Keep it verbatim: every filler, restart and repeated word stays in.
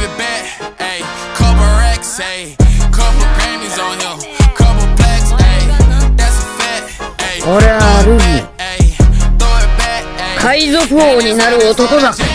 it back, ayy. Couple racks, ayy. Couple Grammys on him. Couple plaques, ayy. That's a fact, ayy. 俺はルフィ。 Throw it back, ayy. 海賊王になる男だ。